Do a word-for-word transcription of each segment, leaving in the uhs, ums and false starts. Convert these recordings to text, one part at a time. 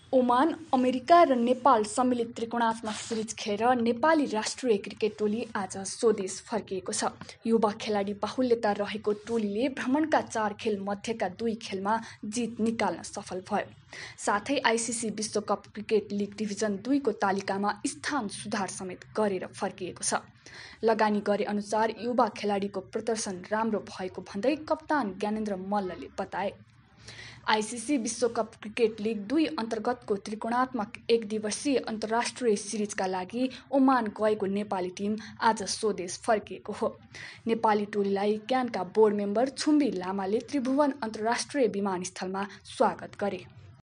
Oman, America र नेपाल सम्मिलित त्रिकोणात्मक series खेलेर नेपाली राष्ट्रिय क्रिकेट टोली आज स्वदेश फर्किएको छ। युवा खेलाडी बाहुल्यता रहेको टोलीले भ्रमणका चार खेल मध्येका दुई खेलमा जित निकाल्न सफल भयो। साथै आइसिसी विश्वकप क्रिकेट लिग डिभिजन दुईको तालिकामा स्थान सुधार समेत गरेर फर्किएको छ। लगानी गरे अनुसार युवा खेलाडीको प्रदर्शन राम्रो भएको भन्दै कप्तान ज्ञानेन्द्र मल्लले बताए। आइसिसी विश्वकप क्रिकेट लिग दुई अन्तर्गतको त्रिकोणात्मक एक दिवसीय अन्तर्राष्ट्रिय सिरिजका लागि ओमान गएको नेपाली टिम आज स्वदेश फर्किएको हो। नेपाली टोलीलाई क्यानका बोर्ड मेम्बर छुम्बी लामाले त्रिभुवन अन्तर्राष्ट्रिय विमानस्थलमा स्वागत गरे।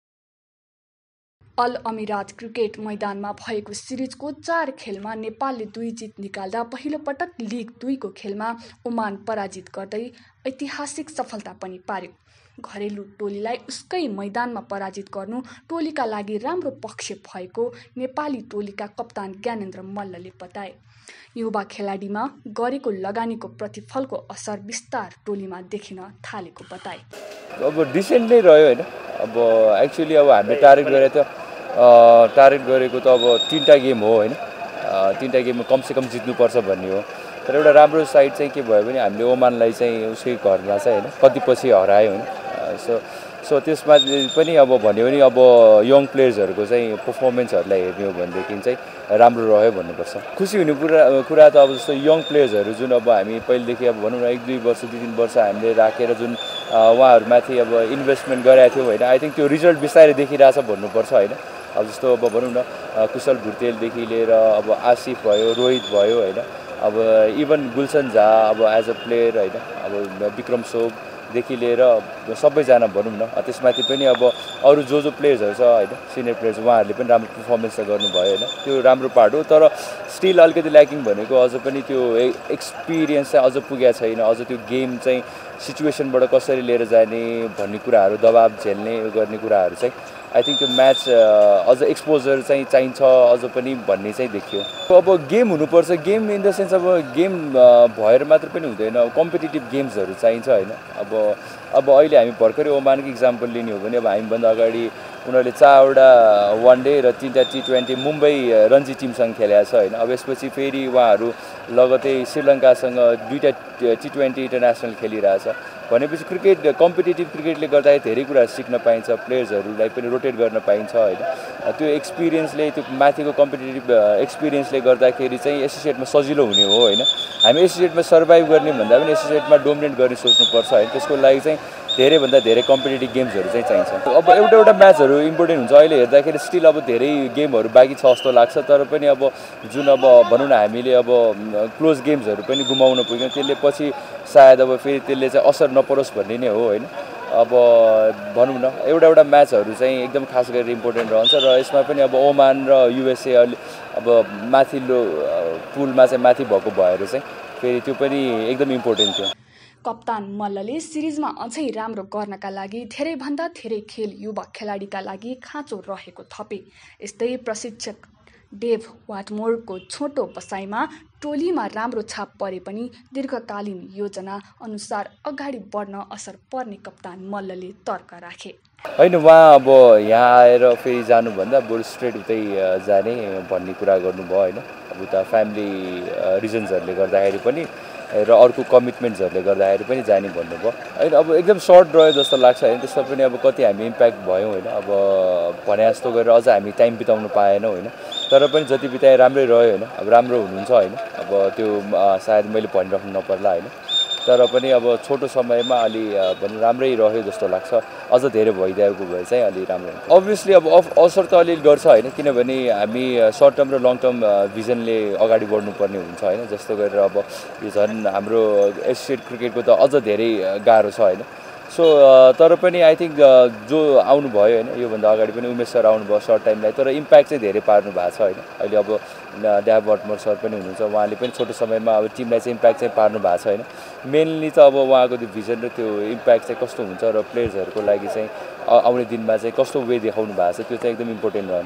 अल अमिरात क्रिकेट मैदानमा भएको सिरिजको चार खेलमा नेपालले दुई जित निकाल्दा पहिलो पटक लिग दुईको खेलमा ओमान पराजित गर्दै ऐतिहासिक सफलता पनि पार्यो। घरेलु टोलीलाई उसकै मैदानमा पराजित गर्नु टोलीका लागि राम्रो पक्ष भएको नेपाली टोलीका कप्तान ज्ञानेन्द्र मल्लले बताए। युवा खेलाडीमा गरेको लगानीको प्रतिफलको असर विस्तार टोलीमा देखिन थालेको बताए। अब डिसेन्ट नै रह्यो होइन। अब एक्चुअली अब हामीले टार्गेट गरे त टार्गेट गरेको त अब तिनवटा गेम हो होइन। तिनवटा गेममा कमसेकम जित्नुपर्छ भन्ने हो। तर एउटा राम्रो साइड चाहिँ के भयो भने हामीले ओमानलाई चाहिँ उसकै घरमा चाहिँ होइन कति पछि हरायो होइन। सो सो त्यसमा पनि अब भन्यो भने अब यङ प्लेयर्सहरूको चाहिँ पर्फर्मेन्सहरूलाई हेर्ने हो भनेदेखि चाहिँ राम्रो रह्यो भन्नुपर्छ। खुसी हुने कुरा कुरा त अब जस्तो यङ प्लेयर्सहरू जुन अब हामी पहिलेदेखि अब भनौँ न एक दुई वर्ष दुई तिन वर्ष हामीले राखेर जुन उहाँहरूमाथि अब इन्भेस्टमेन्ट गरेको थियौँ होइन। आई थिङ्क त्यो रिजल्ट बिस्तारै देखिरहेछ भन्नुपर्छ होइन। अब जस्तो अब भनौँ न कुशल भुटेलदेखि लिएर अब आसिफ भयो, रोहित भयो होइन। अब इभन गुलसन झा अब एज अ प्लेयर होइन। अब विक्रम सोबदेखि लिएर सबैजना भनौँ न त्यसमाथि पनि अब अरू जो जो प्लेयर्सहरू छ होइन सिनियर प्लेयर्स उहाँहरूले पनि राम्रो पर्फर्मेन्स त गर्नुभयो होइन। त्यो राम्रो पार्ट हो। तर स्टिल अलिकति ल्याकिङ भनेको अझ पनि त्यो एक्सपिरियन्स चाहिँ अझ पुगेको छैन। अझ त्यो गेम चाहिँ सिचुएसनबाट कसरी लिएर जाने भन्ने कुराहरू दबाब झेल्ने गर्ने कुराहरू चाहिँ आई थिङ्क त्यो म्याच अझ एक्सपोजर चाहिँ चाहिन्छ अझ पनि भन्ने चाहिँ देखियो। अब गेम हुनुपर्छ। गेम इन द सेन्स अब गेम भएर मात्र पनि हुँदैन। कम्पिटिटिभ गेम्सहरू चाहिन्छ होइन। अब अब अहिले हामी भर्खरै ओमानको इक्जाम्पल लिने हो भने अब हामीभन्दा अगाडि उनीहरूले चारवटा वान डे र तिनवटा टी ट्वेन्टी मुम्बई रन्जी टिमसँग खेलेको छ होइन। अब यसपछि फेरि उहाँहरू लगतै श्रीलङ्कासँग दुईवटा टी ट्वेन्टी इन्टरनेसनल खेलिरहेछ भनेपछि क्रिकेट कम्पिटिटिभ क्रिकेटले गर्दाखेरि धेरै कुरा सिक्न पाइन्छ। प्लेयर्सहरूलाई पनि रोटेट गर्न पाइन्छ होइन। त्यो एक्सपिरियन्सले त्यो माथिको कम्पिटिटिभ एक्सपिरियन्सले गर्दाखेरि चाहिँ एसोसिएटमा सजिलो हुने हो होइन। हामी एसोसिएटमा सर्भाइभ गर्ने भन्दा पनि एसोसिएटमा डोमिनेट गर्ने सोच्नुपर्छ होइन। त्यसको लागि चाहिँ धेरैभन्दा धेरै कम्पिटिटिभ गेम्सहरू चाहिँ चाहिन्छ। अब एउटा एउटा म्याचहरू इम्पोर्टेन्ट हुन्छ। अहिले हेर्दाखेरि स्टिल अब धेरै गेमहरू बाँकी छ जस्तो लाग्छ। तर पनि अब जुन अब भनौँ न हामीले अब क्लोज गेम्सहरू पनि गुमाउन पुग्यौँ। त्यसले पछि सायद अब फेरि त्यसले चाहिँ असर नपरोस् भन्ने नै हो होइन। अब भनौँ न एउटा एउटा म्याचहरू चाहिँ एकदम खास गरेर इम्पोर्टेन्ट रहन्छ र यसमा पनि अब ओमान र युएसए अलि अब माथिल्लो पुलमा चाहिँ माथि भएको भएर चाहिँ फेरि त्यो पनि एकदम इम्पोर्टेन्ट थियो। कप्तान मल्लले सिरिजमा अझै राम्रो गर्नका लागि धेरैभन्दा धेरै खेल युवा खेलाडीका लागि खाँचो रहेको थपे। यस्तै प्रशिक्षक डेभ वाटमोरको छोटो बसाइमा टोलीमा राम्रो छाप परे पनि दीर्घकालीन योजना अनुसार अगाडि बढ्न असर पर्ने कप्तान मल्लले तर्क राखे। होइन उहाँ अब यहाँ आएर फेरि जानुभन्दा बरु स्ट्रेट उतै जाने भन्ने कुरा गर्नुभयो होइन। अब उता फ्यामिली रिजन्सहरूले गर्दाखेरि पनि र अर्को कमिटमेन्ट्सहरूले गर्दाखेरि पनि जाने भन्नुभयो होइन। अब एकदम सर्ट रह्यो जस्तो लाग्छ होइन। त्यसमा पनि अब कति हामी इम्प्याक्ट भयौँ होइन। अब भने जस्तो गरेर अझ हामी टाइम बिताउनु पाएनौँ होइन। तर पनि जति बिताए राम्रै रह्यो होइन। अब राम्रो हुनुहुन्छ होइन। अब त्यो सायद मैले भनिराख्नु नपर्ला होइन। तर पनि अब छोटो समयमा अलि भनौँ राम्रै रह्यो जस्तो लाग्छ। अझ धेरै भइदिएको भए चाहिँ अलि राम्रो हुन्छ। अभियसली अब अफ असर त अलिअलि गर्छ होइन। किनभने हामी सर्ट टर्म र लङ टर्म भिजनले अगाडि बढ्नुपर्ने हुन्छ होइन। जस्तो गरेर अब यो झन् हाम्रो एसोसिएट क्रिकेटको त अझ धेरै गाह्रो छ होइन। सो तर पनि आई थिङ्क जो आउनुभयो होइन योभन्दा अगाडि पनि उमेश सर आउनुभयो सर्ट टाइमलाई। तर इम्प्याक्ट चाहिँ धेरै पार्नु भएको छ होइन। अहिले अब ड्याब वाटमोर सर पनि हुनुहुन्छ। उहाँले पनि छोटो समयमा अब टिमलाई चाहिँ इम्प्याक्ट चाहिँ पार्नु भएको छ होइन। मेनली त अब उहाँको त्यो भिजन र त्यो इम्प्याक्ट चाहिँ कस्तो हुन्छ र प्लेयर्सहरूको लागि चाहिँ आउने दिनमा चाहिँ कस्तो वे देखाउनु भएको छ त्यो चाहिँ एकदम इम्पोर्टेन्ट रहन्छ।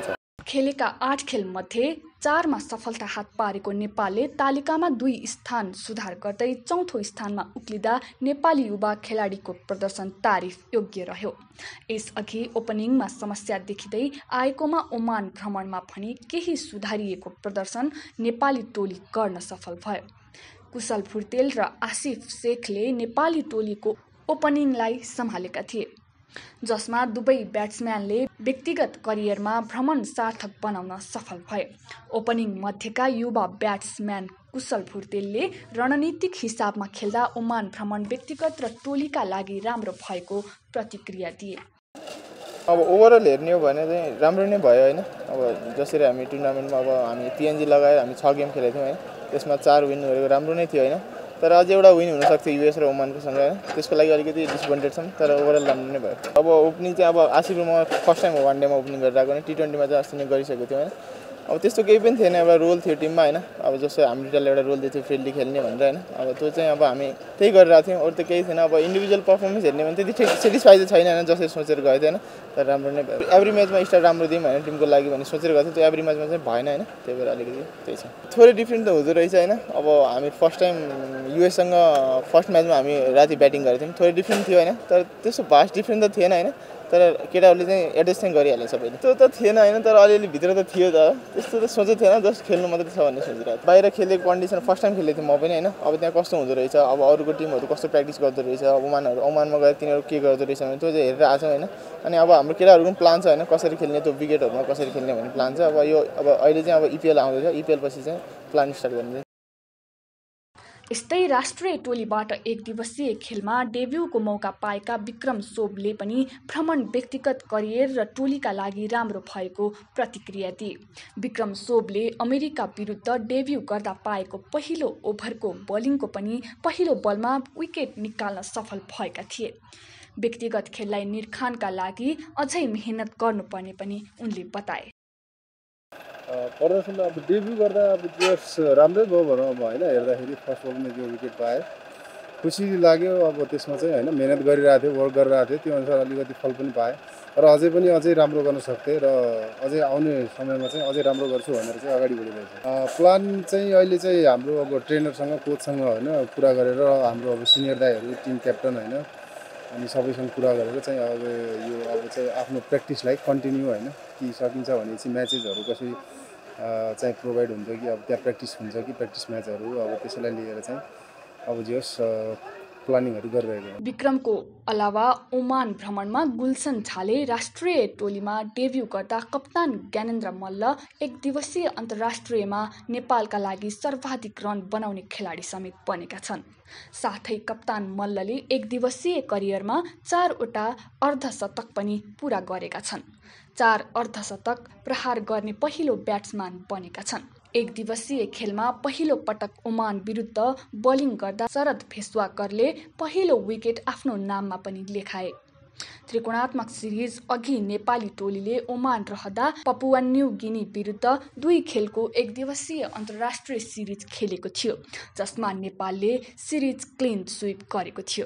खेलेका आठ खेलमध्ये चारमा सफलता हात पारेको नेपालले तालिकामा दुई स्थान सुधार गर्दै चौथो स्थानमा उक्लिँदा नेपाली युवा खेलाडीको प्रदर्शन तारिफ योग्य रह्यो। यसअघि ओपनिङमा समस्या देखिँदै आएकोमा ओमान भ्रमणमा पनि केही सुधारिएको प्रदर्शन नेपाली टोली गर्न सफल भयो। कुशल फुर्तेल र आसिफ शेखले नेपाली टोलीको ओपनिङलाई सम्हालेका थिए, जसमा दुवै ब्याट्सम्यानले व्यक्तिगत करियरमा भ्रमण सार्थक बनाउन सफल भए। ओपनिङ मध्येका युवा ब्याट्सम्यान कुशल फुर्तेलले रणनीतिक हिसाबमा खेल्दा ओमान भ्रमण व्यक्तिगत र टोलीका लागि राम्रो भएको प्रतिक्रिया दिए। अब ओभरअल हेर्ने हो भने चाहिँ राम्रो नै भयो होइन। अब जसरी हामी टुर्नामेन्टमा अब हामी टिएनजी लगाएर हामी छ गेम खेलेको थियौँ होइन, त्यसमा चार विन गरेको राम्रो नै थियो होइन। तर अझै एउटा विन हुनसक्छ युएस र ओमानको सँग होइन, त्यसको लागि अलिकति डिसपोइन्टेड छौँ, तर ओभरअल राम्रो नै भयो। अब ओपनिङ चाहिँ अब आसिफ म फर्स्ट टाइम वान डेमा ओपनिङ गरेर आएको टी ट्वेन्टीमा चाहिँ अस्ति नै गरिसकेको थियो होइन। अब त्यस्तो केही पनि थिएन, एउटा रोल थियो टिममा होइन। अब जस्तो हामी दुईटाले एउटा रोल दिएको थियो फ्रिडली खेल्ने भनेर होइन। अब त्यो चाहिँ अब हामी त्यही गरिरहेको थियौँ, अरू त केही थिएन। अब इन्डिभिजुअल पर्फर्मेन्स हेर्ने भने त्यति ठिक सेटिस्फाई चाहिँ छैन होइन, जसरी सोचेर गएको थियो होइन। तर राम्रो नै भयो। एभ्री म्याचमा स्टार्ट राम्रो दिउँ होइन टिमको लागि भने सोचेर गएको थियो, त्यो एभ्री म्याचमा चाहिँ भएन होइन। त्यही भएर अलिकति त्यही छ, थोरै डिफ्रेन्ट त हुँदो रहेछ होइन। अब हामी फर्स्ट टाइम युएससँग फर्स्ट म्याचमा हामी राति ब्याटिङ गरेको थियौँ, थोरै डिफ्रेन्ट थियो होइन। तर त्यस्तो भास्ट डिफ्रेन्ट त थिएन होइन। तर केटाहरूले चाहिँ एडजस्ट चाहिँ गरिहाल्यो सबैले, त्यो त थिएन होइन। तर अलिअलि भित्र त थियो त, त्यस्तो त सोचेको थिएन, जस्ट खेल्नु मात्रै छ भन्ने सोचिरहेको। बाहिर खेलेको कन्डिसन फर्स्ट टाइम खेलेको थिएँ म पनि होइन। अब त्यहाँ कस्तो हुँदो रहेछ, अब अरूको टिमहरू कस्तो प्र्याक्टिस गर्दो रहेछ, ओमानहरू ओमानमा गएर तिनीहरू के गर्दो रहेछ भने त्यो चाहिँ हेरेर आएको छौँ होइन। अनि अब हाम्रो केटाहरूको पनि प्लान छ होइन, कसरी खेल्ने त्यो विकेटहरूमा कसरी खेल्ने भन्ने प्लान छ। अब यो अब अहिले चाहिँ अब इपिएल आउँदैछ, इपिएल पछि चाहिँ प्लान स्टार्ट गर्ने। यस्तै राष्ट्रिय टोलीबाट एक दिवसीय खेलमा डेब्युको मौका पाएका विक्रम सोबले पनि भ्रमण व्यक्तिगत करियर र टोलीका लागि राम्रो भएको प्रतिक्रिया दिए। विक्रम सोबले अमेरिका विरुद्ध डेब्यु गर्दा पाएको पहिलो ओभरको बलिङको पनि पहिलो बलमा विकेट निकाल्न सफल भएका थिए। व्यक्तिगत खेललाई निर्खानका लागि अझै मेहनत गर्नुपर्ने पनि उनले बताए। प्रदर्शन अब डेब्यु गर्दा अब जस राम्रै भयो भनौँ अब होइन। हेर्दाखेरि फर्स्ट बलमा जो विकेट पाएँ खुसी लाग्यो। अब त्यसमा चाहिँ होइन मेहनत गरिरहेको थियो, वर्क गरिरहेको थियो, त्यो अनुसार अलिकति फल पनि पाएँ। र अझै पनि अझै राम्रो गर्न सक्थेँ र अझै आउने समयमा चाहिँ अझै राम्रो गर्छु भनेर चाहिँ अगाडि बढिरहेको छ। प्लान चाहिँ अहिले चाहिँ हाम्रो अब ट्रेनरसँग कोचसँग होइन कुरा गरेर हाम्रो अब सिनियर दाइहरू टिम क्याप्टन होइन अनि सबैसँग कुरा गरेर चाहिँ अब यो अब चाहिँ आफ्नो प्र्याक्टिसलाई कन्टिन्यू होइन कि सकिन्छ भनेपछि म्याचेसहरू कसरी चाहिँ प्रोभाइड हुन्छ कि अब त्यहाँ प्र्याक्टिस हुन्छ कि प्र्याक्टिस म्याचहरू अब त्यसैलाई लिएर चाहिँ अब जे होस् प्लानिङहरू गरिरहेको। विक्रमको अलावा ओमान भ्रमणमा गुलसन झाले राष्ट्रिय टोलीमा डेब्यु गर्दा कप्तान ज्ञानेन्द्र मल्ल एक दिवसीय अन्तर्राष्ट्रियमा नेपालका लागि सर्वाधिक रन बनाउने खेलाडी समेत बनेका छन्। साथै कप्तान मल्लले एक दिवसीय करियरमा चारवटा अर्धशतक पनि पूरा गरेका छन्। चार अर्धशतक प्रहार गर्ने पहिलो ब्याट्सम्यान बनेका छन्। एक दिवसीय खेलमा पहिलो पटक ओमान विरुद्ध बलिङ गर्दा शरद भेस्वाकरले पहिलो विकेट आफ्नो नाममा पनि लेखाए। त्रिकोणात्मक सिरिज अघि नेपाली टोलीले ओमान रहँदा पपुवा न्यू गिनी विरुद्ध दुई खेलको एक दिवसीय अन्तर्राष्ट्रिय सिरिज खेलेको थियो, जसमा नेपालले सिरिज क्लिन स्विप गरेको थियो।